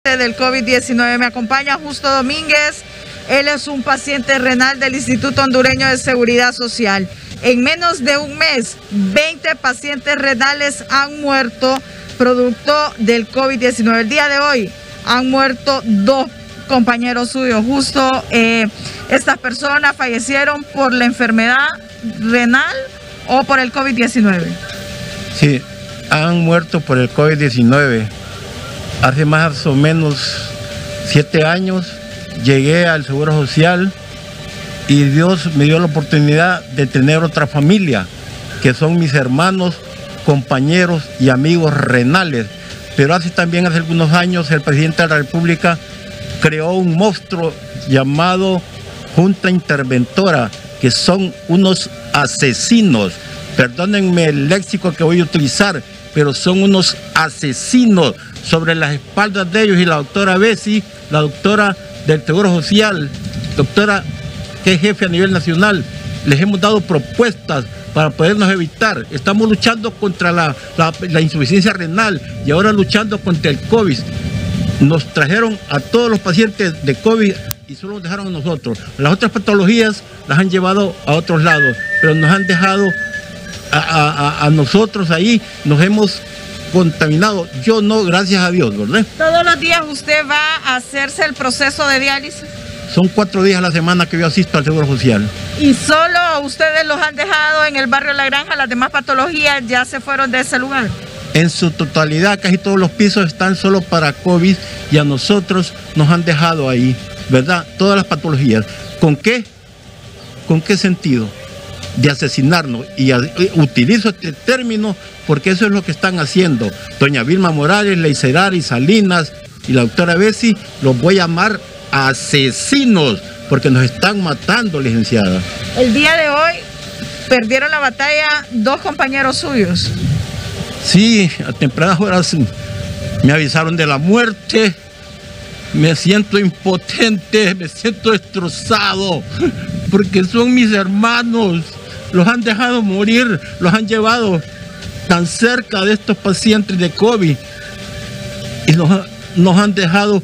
Del COVID-19. Me acompaña Justo Domínguez. Él es un paciente renal del Instituto Hondureño de Seguridad Social. En menos de un mes, 20 pacientes renales han muerto producto del COVID-19. El día de hoy han muerto 2 compañeros suyos. Justo estas personas fallecieron por la enfermedad renal o por el COVID-19. Sí, han muerto por el COVID-19. Hace más o menos 7 años llegué al Seguro Social y Dios me dio la oportunidad de tener otra familia, que son mis hermanos, compañeros y amigos renales. Pero hace algunos años el presidente de la República creó un monstruo llamado Junta Interventora, que son unos asesinos. Perdónenme el léxico que voy a utilizar, pero son unos asesinos. Sobre las espaldas de ellos y la doctora Bessi, la doctora del Seguro Social, doctora que es jefe a nivel nacional, les hemos dado propuestas para podernos evitar. Estamos luchando contra la insuficiencia renal y ahora luchando contra el COVID. Nos trajeron a todos los pacientes de COVID y solo nos dejaron a nosotros. Las otras patologías las han llevado a otros lados, pero nos han dejado a nosotros ahí, nos hemos contaminado. Yo no, gracias a Dios, ¿verdad? ¿Todos los días usted va a hacerse el proceso de diálisis? Son 4 días a la semana que yo asisto al Seguro Social. ¿Y solo ustedes los han dejado en el barrio La Granja? ¿Las demás patologías ya se fueron de ese lugar? En su totalidad, casi todos los pisos están solo para COVID y a nosotros nos han dejado ahí, ¿verdad? Todas las patologías. ¿Con qué? ¿Con qué sentido? De asesinarnos, y utilizo este término porque eso es lo que están haciendo doña Vilma Morales, Leiserari, Salinas y la doctora Bessi. Los voy a llamar asesinos porque nos están matando, licenciada. El día de hoy perdieron la batalla 2 compañeros suyos. Sí, a tempranas horas me avisaron de la muerte. Me siento impotente, me siento destrozado porque son mis hermanos. Los han dejado morir, los han llevado tan cerca de estos pacientes de COVID y los han dejado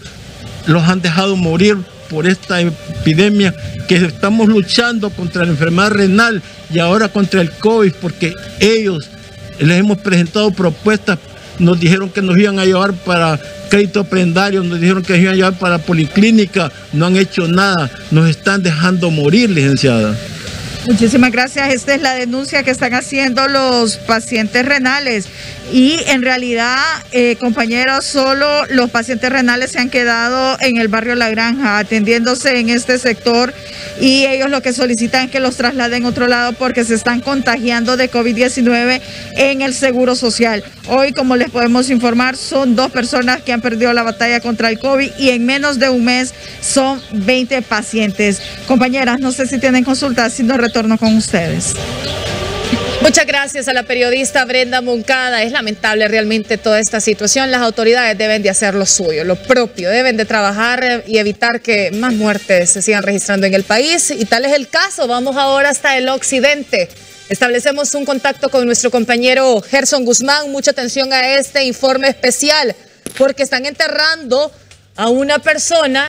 morir por esta epidemia que estamos luchando contra la enfermedad renal y ahora contra el COVID, porque ellos les hemos presentado propuestas. Nos dijeron que nos iban a llevar para crédito prendario, nos dijeron que nos iban a llevar para policlínica, no han hecho nada, nos están dejando morir, licenciada. Muchísimas gracias. Esta es la denuncia que están haciendo los pacientes renales y en realidad, compañeros, solo los pacientes renales se han quedado en el barrio La Granja atendiéndose en este sector y ellos lo que solicitan es que los trasladen a otro lado porque se están contagiando de COVID-19 en el Seguro Social. Hoy, como les podemos informar, son 2 personas que han perdido la batalla contra el COVID y en menos de un mes son 20 pacientes. Compañeras, no sé si tienen consultas, si no retorno con ustedes. Muchas gracias a la periodista Brenda Moncada. Es lamentable realmente toda esta situación. Las autoridades deben de hacer lo suyo, lo propio. Deben de trabajar y evitar que más muertes se sigan registrando en el país. Y tal es el caso. Vamos ahora hasta el occidente. Establecemos un contacto con nuestro compañero Gerson Guzmán. Mucha atención a este informe especial porque están enterrando a una persona